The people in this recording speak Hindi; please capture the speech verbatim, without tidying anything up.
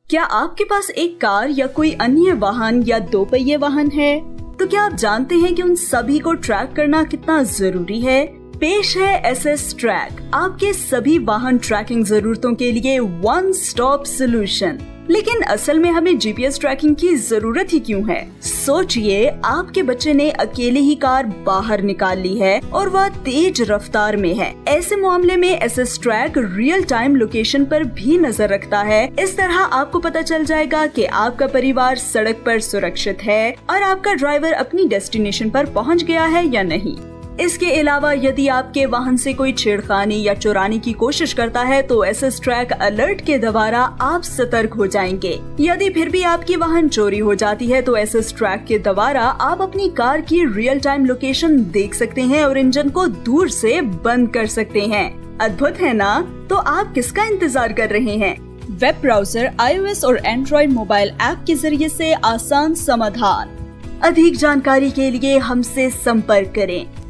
क्या आपके पास एक कार या कोई अन्य वाहन या दो पहिए वाहन है? तो क्या आप जानते हैं कि उन सभी को ट्रैक करना कितना जरूरी है? पेश है एस एस ट्रैक, आपके सभी वाहन ट्रैकिंग जरूरतों के लिए वन स्टॉप सोल्यूशन। लेकिन असल में हमें जी पी एस ट्रैकिंग की जरूरत ही क्यों है? सोचिए, आपके बच्चे ने अकेले ही कार बाहर निकाल ली है और वह तेज रफ्तार में है। ऐसे मामले में S S track real time location पर भी नजर रखता है। इस तरह आपको पता चल जाएगा कि आपका परिवार सड़क पर सुरक्षित है और आपका ड्राइवर अपनी डेस्टिनेशन पर पहुंच गया है या नहीं। इसके अलावा यदि आपके वाहन से कोई छेड़खानी या चुराने की कोशिश करता है तो एस एस ट्रैक अलर्ट के द्वारा आप सतर्क हो जाएंगे। यदि फिर भी आपकी वाहन चोरी हो जाती है तो एस एस ट्रैक के द्वारा आप अपनी कार की रियल टाइम लोकेशन देख सकते हैं और इंजन को दूर से बंद कर सकते हैं। अद्भुत है ना? तो आप किसका इंतजार कर रहे हैं? Web browser, I O S और एंड्रॉइड मोबाइल ऐप के जरिए से आसान समाधान। अधिक जानकारी के लिए हमसे संपर्क करें।